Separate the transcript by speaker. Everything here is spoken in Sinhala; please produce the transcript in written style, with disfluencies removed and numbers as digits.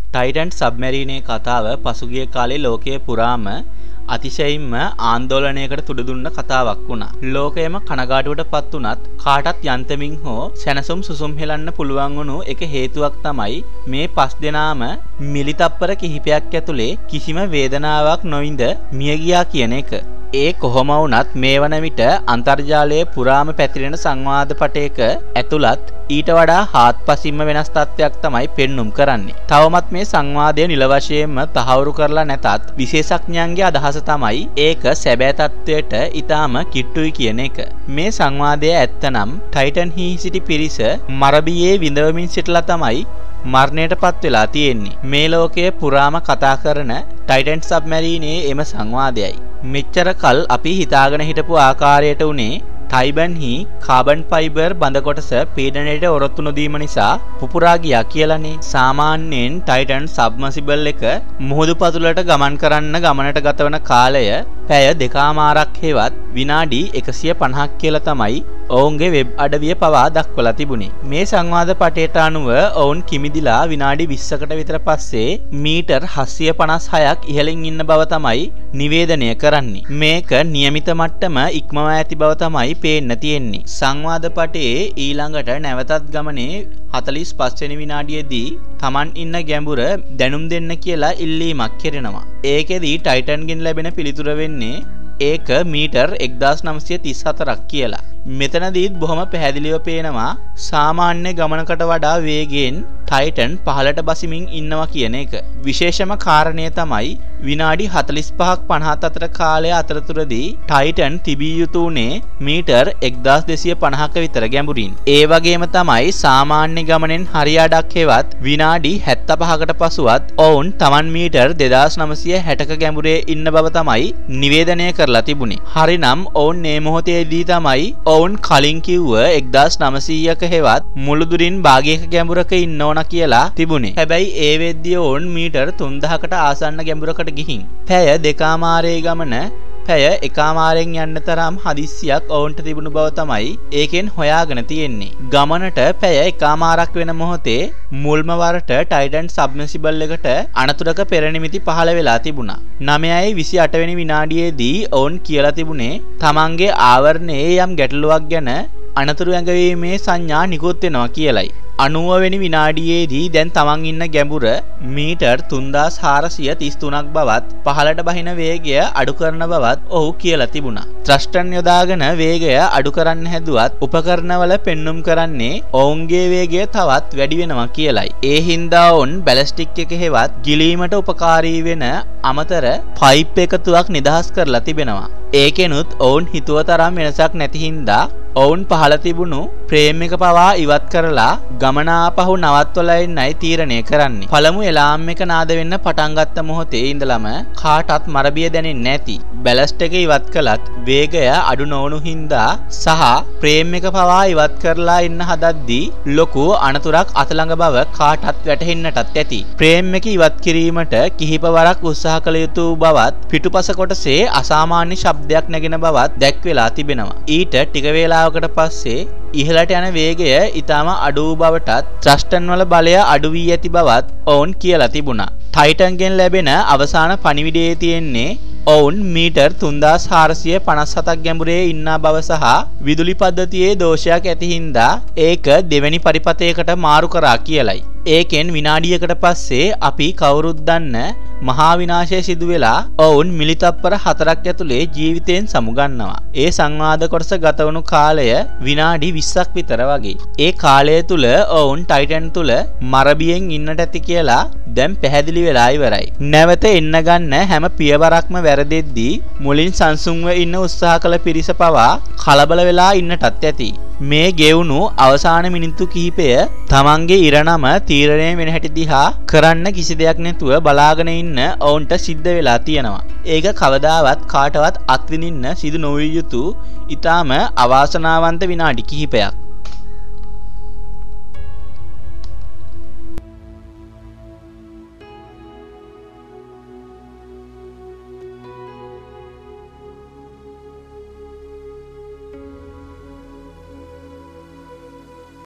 Speaker 1: ටයිටන් සබ්මැරීනේ කතාව පසුගිය කාලේ ලෝකයේ පුරාම අතිශයින්ම ආందోලනයකට තුඩු දුන්න කතාවක් වුණා. ලෝකයේම කනගාටුවටපත් උනත් කාටත් යන්තමින් හෝ සැනසුම් සුසුම් හෙලන්න පුළුවන් වුණු එක හේතුවක් තමයි මේ 5 දෙනාම මිලිතප්පර කිහිපයක් ඇතුලේ කිසිම වේදනාවක් නොවිඳ මිය ගියා කියන එක. ඒ කොහොම වුණත් මේ වන විට අන්තර්ජාලයේ පුරාම පැතිරෙන සංවාද පටයක ඇතුළත් ඊට වඩා හාත්පසින්ම වෙනස් තත්ත්වයක් තමයි පෙන්눔 කරන්නේ. තවමත් මේ සංවාදය නිල වශයෙන්ම තහවුරු කරලා නැතත් විශේෂඥයන්ගේ අදහස තමයි ඒක සැබෑ තත්ත්වයට ඊටාම කිට්ටුයි කියන එක. මේ සංවාදය ඇත්තනම් ටයිටන් හි සිටි පිරිස මරබියේ විඳවමින් සිටලා තමයි මරණයටපත් වෙලා තියෙන්නේ. මේ ලෝකයේ පුරාම කතා කරන ටයිටන් සබ්මැරීනේ එම සංවාදයයි. මෙච්චර කල් අපි හිතාගෙන හිටපු ආකාරයට උනේ ටයිබන් හි කාබන් ෆයිබර් බඳ කොටස පීඩනයට ඔරොත්තු නොදීම නිසා පුපුරා ගියා කියලානේ. සාමාන්‍යයෙන් ටයිටන් සබ්මර්සිබල් එක මුහුදු පතුලට ගමන් කරන්න ගමනට ගතවන කාලය පැය 2මාරක් හෙවත් විනාඩි 150ක් කියලා තමයි ඔවුන්ගේ වෙබ් අඩවිය පවා දක්වලා තිබුණේ. මේ සංවාද පටයට අනුව ඔවුන් කිමිදිලා විනාඩි 20කට විතර පස්සේ මීටර් 756ක් ඉහළින් ඉන්න බව තමයි නිවේදනය කරන්නේ. මේක નિયમિત මට්ටම ඉක්මවා ඇති බව තමයි පේන්න තියෙන්නේ. සංවාද පටයේ ඊළඟට නැවතත් ගමනේ 45 වෙනි විනාඩියේදී Taman ඉන්න ගැඹුර දැනුම් දෙන්න කියලා ඉල්ලීමක් කෙරෙනවා. ඒකෙදී ටයිටන්ගෙන් ලැබෙන පිළිතුර වෙන්නේ ඒක මීටර් 1934ක් කියලා. මෙතනදීත් බොහොම පැහැදිලිව පේනවා සාමාන්‍ය ගමනකට වඩා වේගයෙන් ටයිටන් පහළට බසිමින් ඉන්නවා කියන එක. විශේෂම කාරණය තමයි විනාඩි 45ක් 50ක් අතර කාලය අතරතුරදී ටයිටන් තිබිය යුතු උනේ මීටර් 1250ක විතර ගැඹුරින්. ඒ වගේම තමයි සාමාන්‍ය ගමනෙන් හරි අඩක් හෙවත් විනාඩි 75කට පසුවත් ඔවුන් Taman මීටර් 2960ක ගැඹුරේ ඉන්න බව තමයි නිවේදනය කරලා තිබුණේ. හරිනම් ඔවුන් මේ මොහොතේදී තමයි ඔවුන් කලින් කිව්ව 1900ක හෙවත් මුළුදුරින් භාගයක ගැඹුරක ඉන්න ඕන කියලා තිබුණේ. හැබැයි ඒ වෙද්දී ඔවුන් මීටර් 3000කට ආසන්න ගැඹුරකට ගිහින් පැය 2මාරේ ගමන පැය 1මාරෙන් යන්න තරම් හදිස්සියක් ඔවුන්ට තිබුණු බව තමයි ඒකෙන් හොයාගෙන තියෙන්නේ. ගමනට පැය 1මාරක් වෙන මොහොතේ මුල්ම වරට ටයිටන් සබ්මර්සිබල් එකට අනතුරක පෙරනිමිති පහළ වෙලා තිබුණා. 9:28 වෙනි විනාඩියේදී ඔවුන් කියලා තිබුණේ තමන්ගේ ආවරණයේ යම් ගැටලුවක් ගැන අනතුරු ඇඟවීමේ සංඥා නිකුත් වෙනවා කියලයි. 90 වෙනි විනාඩියේදී දැන් තමන් ඉන්න ගැඹුර මීටර් 3433ක් බවත් පහළට බහින වේගය අඩු කරන බවත් ඔහු කියලා තිබුණා. ත්‍රස්ටන් යොදාගෙන වේගය අඩු කරන්න හැදුවත් උපකරණවල පෙන්눔 කරන්නේ ඔවුන්ගේ වේගය තවත් වැඩි වෙනවා කියලයි. ඒ හින්දා ඔවුන් බැලස්ටික් එක හෙවත් ගිලීමට උපකාරී වෙන අමතර පයිප් එකතුවක් නිදහස් කරලා තිබෙනවා. ඒකෙනුත් ඔවුන් හිතුව තරම් වෙනසක් නැති හින්දා ඔවුන් පහළ තිබුණු ෆ්‍රේම් එක පවා ඉවත් කරලා ගමන ආපහු නවත්වලා එන්නයි තීරණය කරන්නේ. පළමු එලාම් එක නාද වෙන්න පටන් ගත්ත මොහොතේ ඉඳලම කාටත් මරබිය දැනෙන්නේ නැති. බැලස්ට් එක ඉවත් කළත් වේගය අඩු නොවුණු හින්දා සහ ෆ්‍රේම් එක පවා ඉවත් කරලා ඉන්න හදද්දී ලොකු අනතුරක් අතළඟ බව කාටත් වැටහෙන්නටත් ඇති. ෆ්‍රේම් එක ඉවත් කිරීමට කිහිප වරක් උත්සාහ කළ යුතු බවත් පිටුපස කොටසේ අසාමාන්‍ය ශබ්දයක් නැගෙන බවත් දැක්වෙලා තිබෙනවා. ඊට ටික වේලාවකට පස්සේ ඉහළට යන වේගය ඊටම අඩු බවටත් ත්‍රස්ටන් වල බලය අඩු වී ඇති බවත් ඔවුන් කියලා තිබුණා. ටයිටන්ගෙන් ලැබෙන අවසාන පණිවිඩයේ තියෙන්නේ ඔවුන් මීටර් 3457ක් ගැඹුරේ ඉන්නා බව සහ විදුලි පද්ධතියේ දෝෂයක් ඇති හින්දා ඒක දෙවෙනි පරිපතයකට මාරු කරා කියලයි. ඒකෙන් විනාඩියකට පස්සේ අපි කවුරුත් දන්න මහා විනාශය සිදු වෙලා ඔවුන් මිලිතප්පර 4ක් ඇතුලේ ජීවිතයෙන් සමුගන්නවා. ඒ සංවාද කොටස ගත වුණු කාලය විනාඩි 20ක් විතර වගේ. ඒ කාලය තුල ඔවුන් ටයිටන් තුල මරබියෙන් ඉන්නට ඇති කියලා දැන් පැහැදිලි වෙලා ඉවරයි. නැවත එන්න ගන්න හැම පියවරක්ම වැරදෙද්දී මුලින් සංසුන්ව ඉන්න උත්සාහ කළ පිරිස පවා කලබල වෙලා ඉන්නටත් ඇති. මේ ගෙවුණු අවසාන මිනිත්තු කිහිපය තමන්ගේ ඉරණම තීරණය වෙන හැටි දිහා කරන්න කිසි දෙයක් නැතුව බලාගෙන ඉන්න ඔවුන්ට සිද්ධ වෙලා තියෙනවා. ඒක කවදාවත් කාටවත් අත්විඳින්න සිදු නොවිය යුතු ඊටාම අවාසනාවන්ත විනාඩි කිහිපයක්.